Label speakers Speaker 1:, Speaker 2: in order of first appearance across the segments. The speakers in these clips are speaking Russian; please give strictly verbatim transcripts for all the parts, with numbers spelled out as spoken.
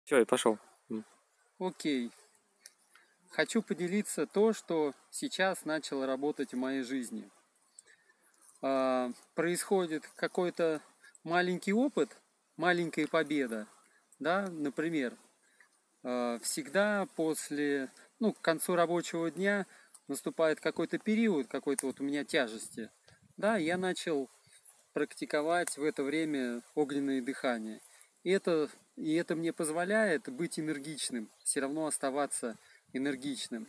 Speaker 1: Все, и пошел.
Speaker 2: Окей. Хочу поделиться то, что сейчас начало работать в моей жизни. А, происходит какой-то маленький опыт, маленькая победа. Да, например, а, всегда после, ну, к концу рабочего дня наступает какой-то период, какой-то вот у меня тяжести. Да, я начал практиковать в это время огненное дыхание. И это, и это мне позволяет быть энергичным, все равно оставаться энергичным.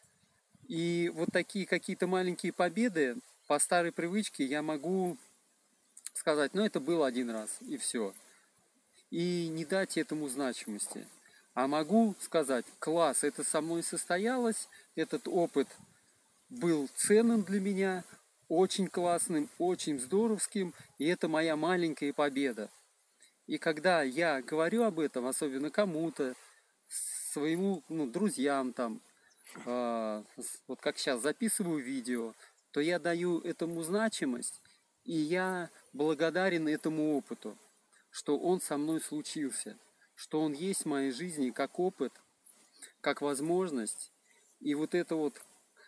Speaker 2: И вот такие какие-то маленькие победы по старой привычке я могу сказать, ну это было один раз, и все. И не дать этому значимости. А могу сказать, класс, это со мной состоялось, этот опыт был ценным для меня, очень классным, очень здоровским, и это моя маленькая победа. И когда я говорю об этом, особенно кому-то, своему, ну, друзьям там, э, вот как сейчас записываю видео, то я даю этому значимость, и я благодарен этому опыту, что он со мной случился, что он есть в моей жизни как опыт, как возможность. И вот это вот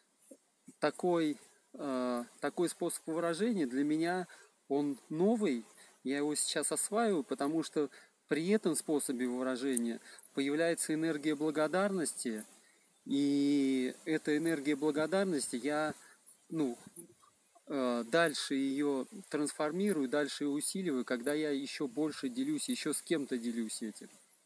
Speaker 2: такой, э, такой способ выражения для меня, он новый, я его сейчас осваиваю, потому что при этом способе выражения появляется энергия благодарности, и эта энергия благодарности я, ну, э, дальше ее трансформирую, дальше ее усиливаю, когда я еще больше делюсь, еще с кем-то делюсь этим.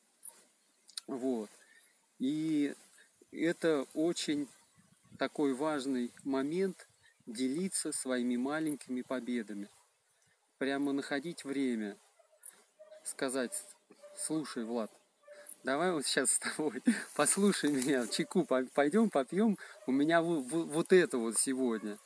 Speaker 2: Вот. И это очень такой важный момент делиться своими маленькими победами. Прямо находить время, сказать, слушай, Влад, давай вот сейчас с тобой, послушай меня, чайку пойдем попьем, у меня вот это вот сегодня.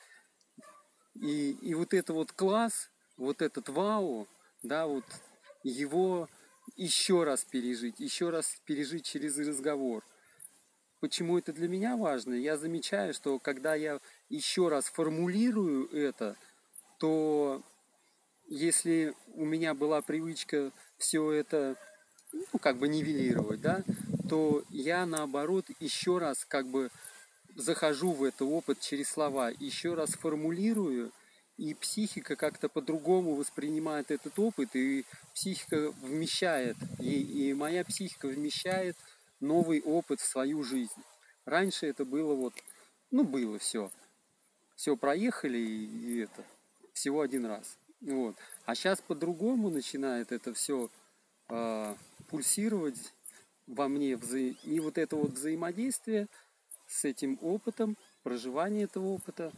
Speaker 2: И, и вот это вот класс, вот этот вау, да, вот его еще раз пережить, еще раз пережить через разговор. Почему это для меня важно? Я замечаю, что когда я еще раз формулирую это, то если у меня была привычка все это, ну, как бы нивелировать, да, то я наоборот еще раз как бы захожу в этот опыт через слова, еще раз формулирую, и психика как-то по-другому воспринимает этот опыт, и психика вмещает, и, и моя психика вмещает новый опыт в свою жизнь. Раньше это было вот, ну было все, все проехали и, и это, всего один раз. Вот. А сейчас по-другому начинает это все э, пульсировать во мне, вза... и вот это вот взаимодействие с этим опытом, проживание этого опыта,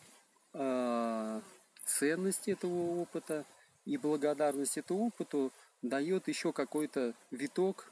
Speaker 2: э, ценность этого опыта и благодарность этому опыту дает еще какой-то виток,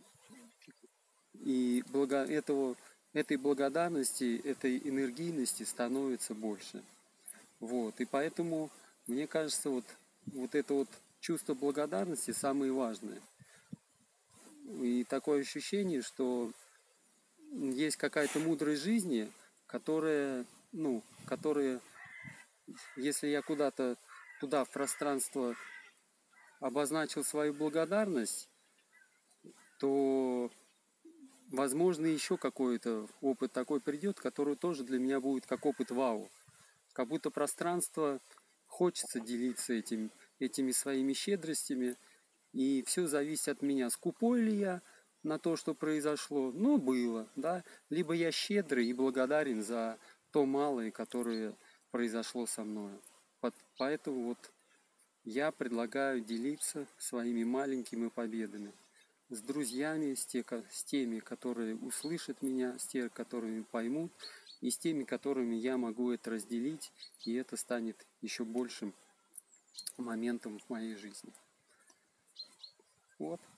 Speaker 2: и благо этого, этой благодарности, этой энергийности становится больше. Вот. И поэтому, мне кажется, вот, вот это вот чувство благодарности самое важное. И такое ощущение, что есть какая-то мудрость жизни, которая, ну, которая, если я куда-то туда, в пространство, обозначил свою благодарность, то, возможно, еще какой-то опыт такой придет, который тоже для меня будет как опыт вау. Как будто пространство хочется делиться этим, этими своими щедростями, и все зависит от меня. Скупой ли я на то, что произошло? Ну, было, да. Либо я щедрый и благодарен за то малое, которое произошло со мной. Поэтому вот я предлагаю делиться своими маленькими победами с друзьями, с, те, с теми, которые услышат меня, с теми, которые поймут, и с теми, которыми я могу это разделить, и это станет еще большим моментом в моей жизни. Вот.